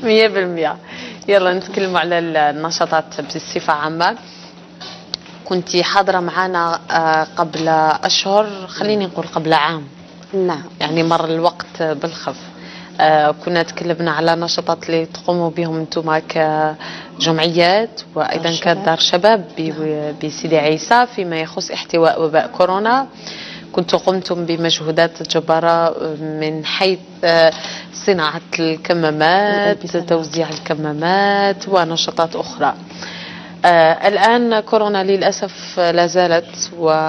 100%. يلا نتكلموا على النشاطات بصفة عامة. كنت حاضرة معنا قبل أشهر، خليني نقول قبل عام. نعم. يعني مر الوقت بالخف. كنا تكلمنا على نشاطات اللي تقوموا بهم انتم كجمعيات وأيضا كدار شباب بسيدي عيسى فيما يخص احتواء وباء كورونا. كنتم قمتم بمجهودات جبارة من حيث صناعة الكمامات، توزيع الكمامات ونشاطات أخرى. الآن كورونا للأسف لا زالت،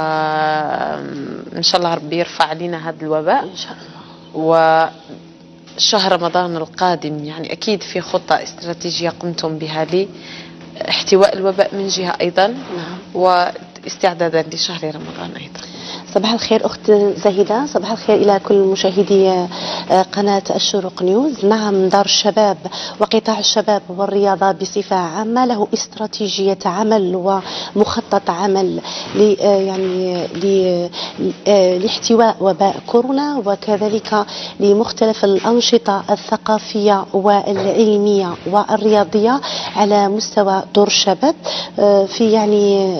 وإن شاء الله ربي يرفع علينا هذا الوباء إن شاء الله. وشهر رمضان القادم يعني أكيد في خطة استراتيجية قمتم بها لاحتواء الوباء من جهة أيضا. نعم. واستعدادا لشهر رمضان أيضا. صباح الخير أخت زاهدة، صباح الخير إلى كل مشاهدي قناة الشروق نيوز. نعم، دار الشباب وقطاع الشباب والرياضة بصفة عامة له استراتيجية عمل ومخطط عمل يعني لاحتواء وباء كورونا، وكذلك لمختلف الأنشطة الثقافية والعلمية والرياضية على مستوى دور الشباب في يعني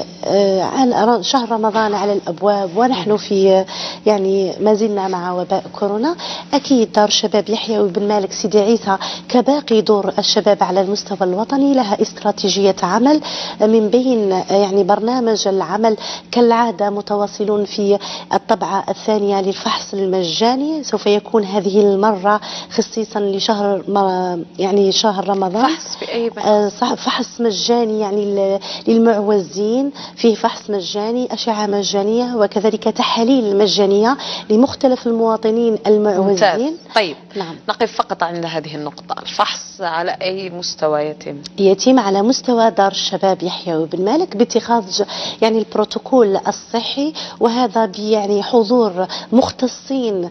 شهر رمضان على الأبواب، ونحن في يعني ما زلنا مع وباء كورونا. أكيد دار الشباب يحيى بن مالك سيدي عيسى كباقي دور الشباب على المستوى الوطني لها استراتيجية عمل، من بين يعني برنامج العمل كالعادة متواصلون في الطبعة الثانية للفحص المجاني. سوف يكون هذه المرة خصيصا لشهر يعني شهر رمضان. فحص في أي بلد؟ فحص مجاني يعني للمعوزين، فيه فحص مجاني، أشعة مجانية، وكذلك تحاليل مجانية لمختلف المواطنين المعوزين. ممتاز. طيب نعم. نقف فقط عند هذه النقطة. الفحص على أي مستوى يتم؟ يتم على مستوى دار الشباب يحيى بن مالك باتخاذ يعني البروتوكول الصحي، وهذا يعني حضور مختصين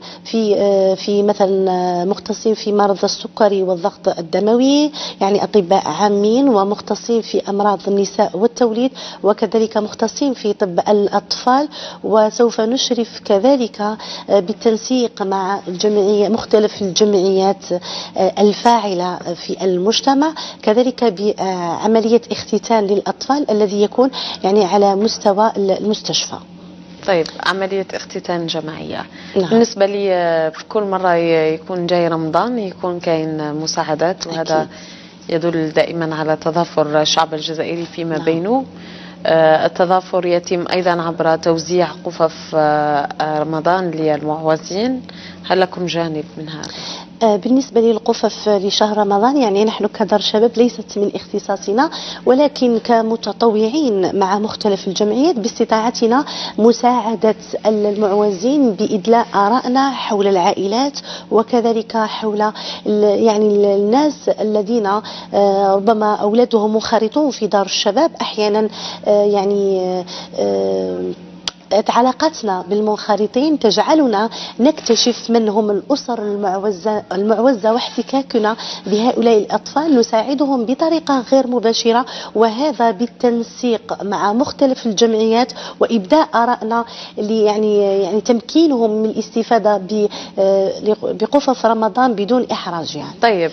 في مثلا مختصين في مرض السكري والضغط الدموي، يعني أطباء عامين ومختصين في أمراض النساء والتوليد، وكذلك مختصين في طب الأطفال. وسوف نشرف كذلك بالتنسيق مع الجمعية مختلف الجمعيات الفاعلة في المجتمع، كذلك بعملية اختتان للأطفال الذي يكون يعني على مستوى المستشفى. طيب، عملية اختتان جماعية. نعم. بالنسبة لي في كل مرة يكون جاي رمضان يكون كاين مساعدات، وهذا أكيد يدل دائما على تضافر الشعب الجزائري فيما نعم. بينه. التضافر يتم أيضا عبر توزيع قفف رمضان للمعوزين. هل لكم جانب من هذا؟ بالنسبة للقفف لشهر رمضان يعني نحن كدار شباب ليست من اختصاصنا، ولكن كمتطوعين مع مختلف الجمعيات باستطاعتنا مساعدة المعوزين بإدلاء آرائنا حول العائلات، وكذلك حول يعني الناس الذين ربما أولادهم منخرطون في دار الشباب. أحيانا يعني علاقتنا بالمنخرطين تجعلنا نكتشف من هم الأسر المعوزة واحتكاكنا بهؤلاء الأطفال نساعدهم بطريقة غير مباشرة، وهذا بالتنسيق مع مختلف الجمعيات وإبداء آرائنا يعني تمكينهم من الاستفادة بقفف رمضان بدون إحراج يعني. طيب،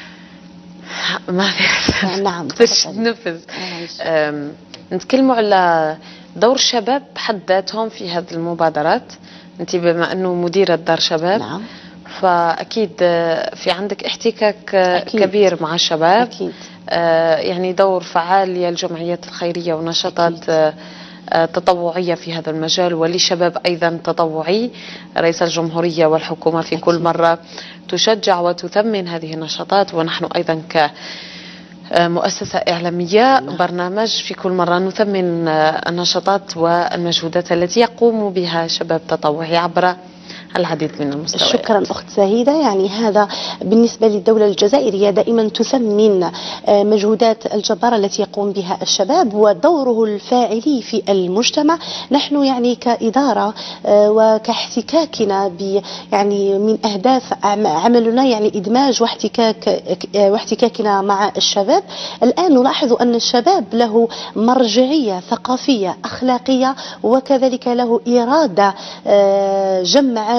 ما نعم نفذ. نتكلموا على دور الشباب بحد ذاتهم في هذه المبادرات. انت بما انه مديرة دار شباب نعم. فاكيد في عندك احتكاك أكيد. كبير مع الشباب. أكيد. يعني دور فعال للجمعيات الخيرية ونشاطات تطوعية في هذا المجال، ولشباب أيضا تطوعي. رئيس الجمهورية والحكومة في كل مرة تشجع وتثمن هذه النشاطات، ونحن أيضا كمؤسسة إعلامية برنامج في كل مرة نثمن النشاطات والمجهودات التي يقوم بها شباب تطوعي عبر العديد من المستويات. شكرا أخت زاهدة. يعني هذا بالنسبة للدولة الجزائرية دائما تثمن مجهودات الجبارة التي يقوم بها الشباب ودوره الفاعلي في المجتمع. نحن يعني كإدارة وكاحتكاكنا يعني من أهداف عملنا يعني إدماج واحتكاكنا مع الشباب. الآن نلاحظ أن الشباب له مرجعية ثقافية أخلاقية، وكذلك له إرادة جمع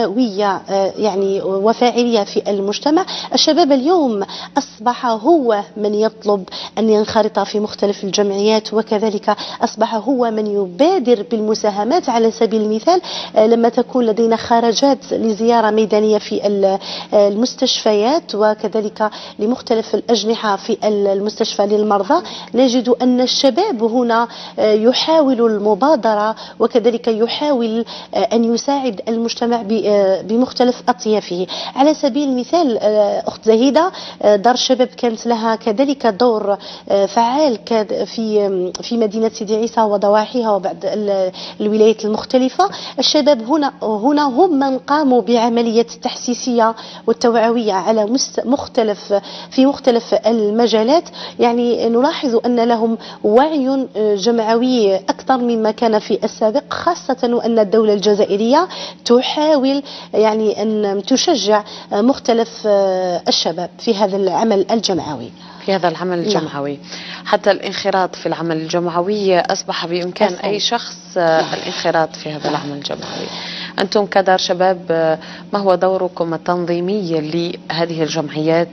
حيوية يعني وفاعلية في المجتمع. الشباب اليوم أصبح هو من يطلب أن ينخرط في مختلف الجمعيات، وكذلك أصبح هو من يبادر بالمساهمات. على سبيل المثال لما تكون لدينا خرجات لزيارة ميدانية في المستشفيات وكذلك لمختلف الأجنحة في المستشفى للمرضى، نجد أن الشباب هنا يحاول المبادرة وكذلك يحاول أن يساعد المجتمع بمختلف أطيافه. على سبيل المثال أخت زهيدة، دار الشباب كانت لها كذلك دور فعال في مدينة سيدي عيسى وضواحيها وبعض الولايات المختلفة. الشباب هنا هم من قاموا بعملية التحسيسية والتوعوية على في مختلف المجالات. يعني نلاحظ أن لهم وعي جمعوي أكثر مما كان في السابق، خاصة وأن الدولة الجزائرية تحاول يعني أن تشجع مختلف الشباب في هذا العمل الجمعوي. الجمعوي حتى الانخراط في العمل الجمعوي أصبح بإمكان أي شخص الانخراط في هذا العمل الجمعوي. أنتم كدار شباب ما هو دوركم التنظيمي لهذه الجمعيات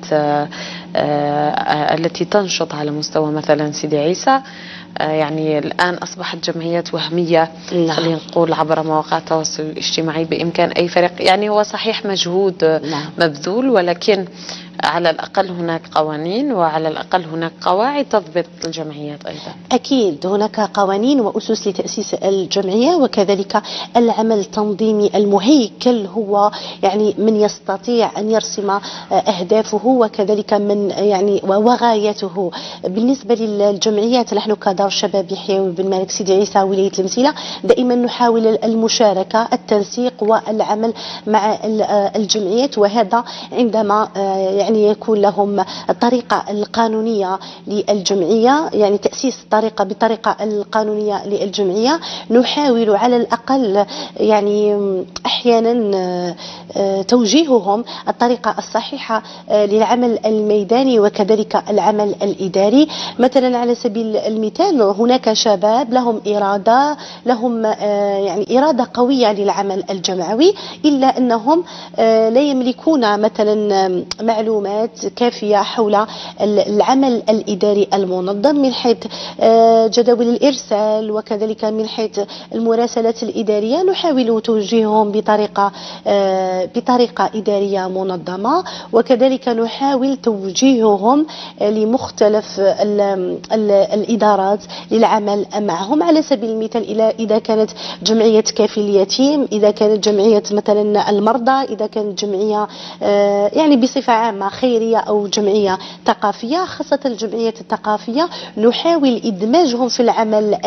التي تنشط على مستوى مثلا سيدي عيسى؟ يعني الآن أصبحت جمعيات وهمية، خلينا نقول عبر مواقع التواصل الاجتماعي بإمكان أي فريق. يعني هو صحيح مجهود مبذول، ولكن على الأقل هناك قوانين وعلى الأقل هناك قواعد تضبط الجمعيات أيضا. أكيد هناك قوانين وأسس لتأسيس الجمعية، وكذلك العمل التنظيمي المهيكل هو يعني من يستطيع أن يرسم أهدافه وكذلك من يعني وغايته. بالنسبة للجمعيات، نحن كدار شباب يحيى بن مالك سيدي عيسى ولاية المسيلة دائما نحاول المشاركة، التنسيق والعمل مع الجمعيات، وهذا عندما يعني يكون لهم الطريقة القانونية للجمعية، يعني تأسيس بطريقة القانونية للجمعية. نحاول على الأقل يعني أحيانا توجيههم الطريقة الصحيحة للعمل الميداني وكذلك العمل الإداري. مثلا على سبيل المثال هناك شباب لهم يعني إرادة قوية للعمل الجمعوي، إلا أنهم لا يملكون مثلا معلومات كافية حول العمل الإداري المنظم من حيث جداول الإرسال وكذلك من حيث المراسلات الإدارية. نحاول توجيههم بطريقة إدارية منظمة، وكذلك نحاول توجيههم لمختلف الإدارات للعمل معهم. على سبيل المثال إذا كانت جمعية كافل اليتيم، إذا كانت جمعية مثلا المرضى، إذا كانت جمعية يعني بصفة عامة خيرية أو جمعية ثقافية، خاصة الجمعيات الثقافية نحاول إدماجهم في العمل.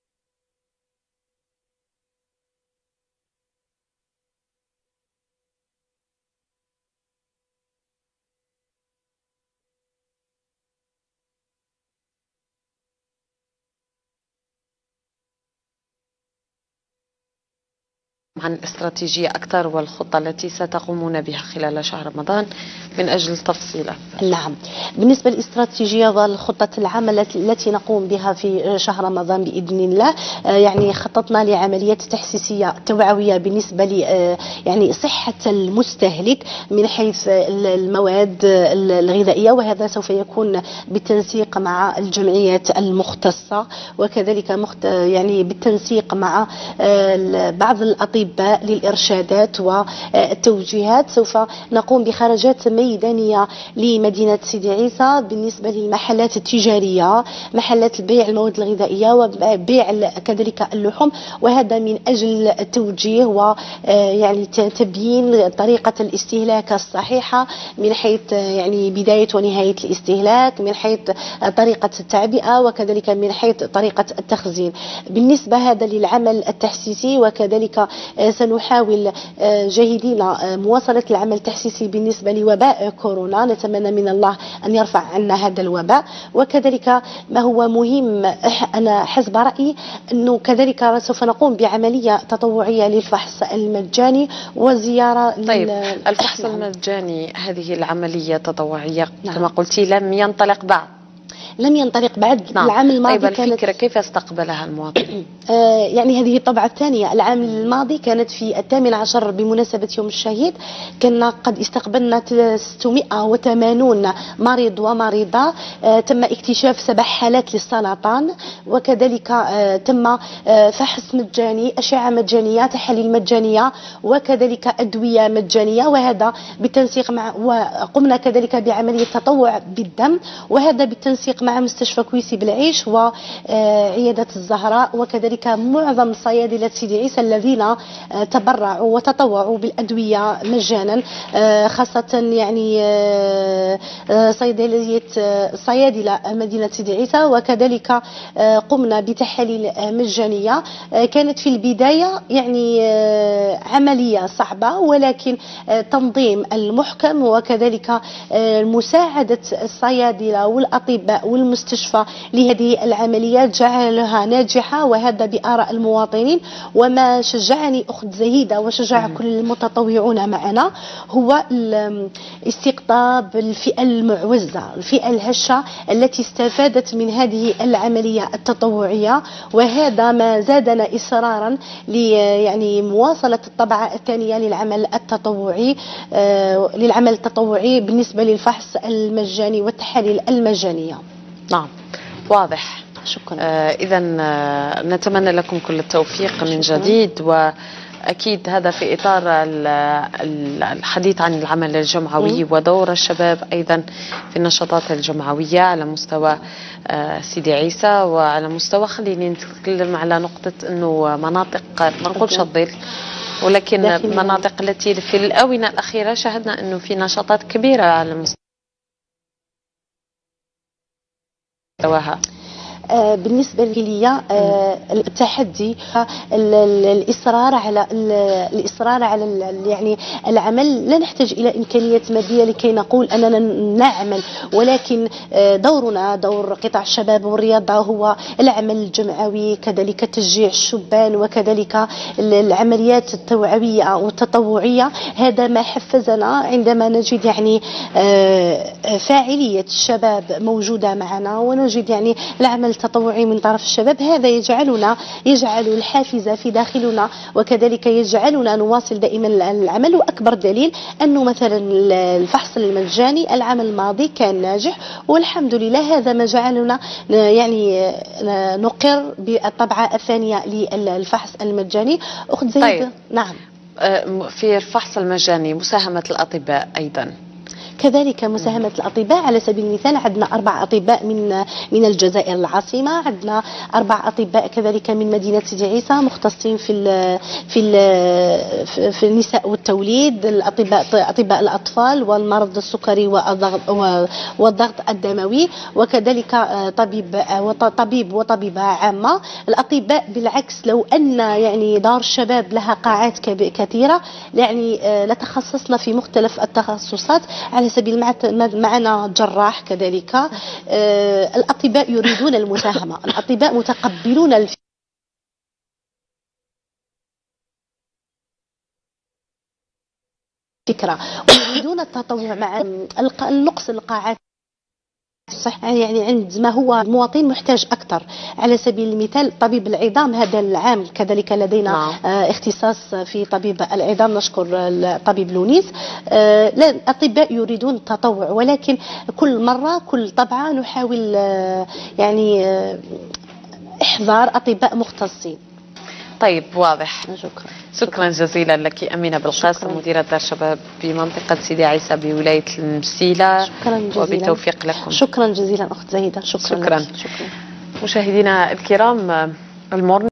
عن الاستراتيجية أكثر والخطة التي ستقومون بها خلال شهر رمضان من أجل تفصيل أكثر. نعم، بالنسبة للاستراتيجية والخطة العمل التي نقوم بها في شهر رمضان بإذن الله، يعني خططنا لعملية تحسيسية توعوية بالنسبة ل يعني صحة المستهلك من حيث المواد الغذائية، وهذا سوف يكون بالتنسيق مع الجمعيات المختصة وكذلك يعني بالتنسيق مع بعض الأطباء للإرشادات والتوجيهات. سوف نقوم بخرجات ميدانية لمدينة سيدي عيسى بالنسبة للمحلات التجارية، محلات البيع المواد الغذائية وبيع كذلك اللحوم، وهذا من أجل التوجيه ويعني تبيين طريقة الاستهلاك الصحيحة من حيث يعني بداية ونهاية الاستهلاك، من حيث طريقة التعبئة وكذلك من حيث طريقة التخزين. بالنسبة هذا للعمل التحسيسي، وكذلك سنحاول جاهدين مواصلة العمل التحسيسي بالنسبة لوباء كورونا. نتمنى من الله أن يرفع عنا هذا الوباء. وكذلك ما هو مهم، أنا حسب رأيي أنه كذلك سوف نقوم بعملية تطوعية للفحص المجاني وزيارة. طيب الفحص المجاني، هذه العملية التطوعية كما قلتي لم ينطلق بعد. لم ينطلق بعد. نعم. العام الماضي طيب كانت الفكرة كيف استقبلها المواطن؟ يعني هذه الطبعة الثانية. العام الماضي كانت في 18 بمناسبة يوم الشهيد، كنا قد استقبلنا 680 مريض ومريضة. تم اكتشاف 7 حالات للسرطان، وكذلك تم فحص مجاني، أشعة مجانية، تحاليل مجانية، وكذلك أدوية مجانية، وهذا بالتنسيق مع، وقمنا كذلك بعملية تطوع بالدم، وهذا بالتنسيق مع مستشفى كويسي بالعيش وعيادة الزهراء، وكذلك معظم صيادلة سيدي عيسى الذين تبرعوا وتطوعوا بالأدوية مجانا، خاصة يعني صيادلة مدينة سيدي عيسى. وكذلك قمنا بتحاليل مجانية. كانت في البداية يعني عملية صعبة، ولكن تنظيم المحكم وكذلك مساعدة الصيادلة والأطباء والمستشفى لهذه العمليات جعلها ناجحة، وهذا بآراء المواطنين. وما شجعني أخت زهيدة وشجع كل المتطوعون معنا هو استقطاب الفئة المعوزة، الفئة الهشة التي استفادت من هذه العملية التطوعية، وهذا ما زادنا إصرارا يعني مواصلة الطبعة الثانية للعمل التطوعي بالنسبة للفحص المجاني والتحاليل المجانية. نعم، واضح. شكرا. إذا نتمنى لكم كل التوفيق من جديد، وأكيد هذا في إطار الحديث عن العمل الجمعوي ودور الشباب أيضا في النشاطات الجمعوية على مستوى سيدي عيسى، وعلى مستوى خليني نتكلم على نقطة أنه مناطق ما نقولش الظل، ولكن مناطق التي في الآونة الأخيرة شاهدنا أنه في نشاطات كبيرة على مستواها. بالنسبة لي التحدي الإصرار على يعني العمل. لا نحتاج إلى إمكانيات مادية لكي نقول أننا نعمل، ولكن دورنا دور قطاع الشباب والرياضة هو العمل الجمعوي، كذلك تشجيع الشبان، وكذلك العمليات التوعوية والتطوعية. هذا ما حفزنا عندما نجد يعني فاعلية الشباب موجودة معنا، ونجد يعني العمل التطوعي من طرف الشباب. هذا يجعل الحافز في داخلنا، وكذلك يجعلنا نواصل دائما العمل. وأكبر دليل أنه مثلا الفحص المجاني العام الماضي كان ناجح، والحمد لله. هذا ما جعلنا يعني نقر بالطبعة الثانية للفحص المجاني. أخت زيد. طيب. نعم، في الفحص المجاني مساهمة الأطباء أيضا، كذلك مساهمة الأطباء. على سبيل المثال عندنا 4 أطباء من الجزائر العاصمة، عندنا 4 أطباء كذلك من مدينة سيدي عيسى مختصين في النساء والتوليد، أطباء الأطفال والمرض السكري والضغط الدموي، وكذلك طبيب وطبيبة عامة. الأطباء بالعكس، لو أن يعني دار الشباب لها قاعات كثيرة يعني لتخصصنا في مختلف التخصصات. على سبيل معنا جراح كذلك. الأطباء يريدون المساهمة، الأطباء متقبلون الفكرة ويريدون التطوع مع النقص القاعات. صح، يعني عندما هو المواطن محتاج أكثر. على سبيل المثال طبيب العظام هذا العام كذلك لدينا اختصاص في طبيب العظام، نشكر الطبيب لونيس. الأطباء يريدون التطوع، ولكن كل مرة كل طبعة نحاول يعني إحضار أطباء مختصين. طيب، واضح. شكرا جزيلا لك أمينة بالقاسم، مديرة دار شباب بمنطقة سيدي عيسى بولاية المسيلة. شكرا جزيلا، وبالتوفيق لكم. شكرا جزيلا أخت زهيدة. شكرا. مشاهدينا الكرام، المورنينج